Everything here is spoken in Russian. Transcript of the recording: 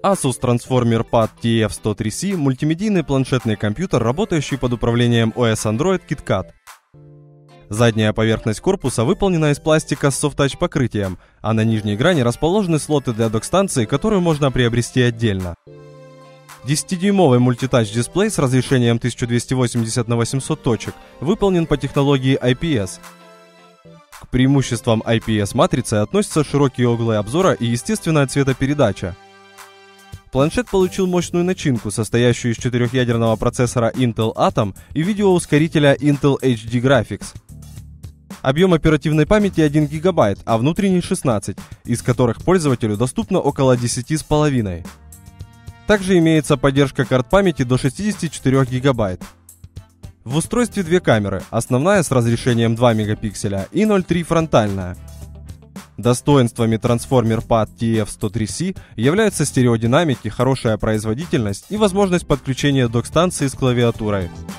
Asus Transformer Pad TF103C – мультимедийный планшетный компьютер, работающий под управлением OS Android KitKat. Задняя поверхность корпуса выполнена из пластика с soft-touch покрытием, а на нижней грани расположены слоты для док-станции, которую можно приобрести отдельно. 10-дюймовый мультитач-дисплей с разрешением 1280 на 800 точек выполнен по технологии IPS. К преимуществам IPS-матрицы относятся широкие углы обзора и естественная цветопередача. Планшет получил мощную начинку, состоящую из 4-ядерного процессора Intel Atom и видеоускорителя Intel HD Graphics. Объем оперативной памяти 1 ГБ, а внутренний 16, из которых пользователю доступно около 10,5. Также имеется поддержка карт памяти до 64 ГБ. В устройстве две камеры, основная с разрешением 2 мегапикселя и 0,3 фронтальная. Достоинствами Transformer Pad TF103C являются стереодинамики, хорошая производительность и возможность подключения док-станции с клавиатурой.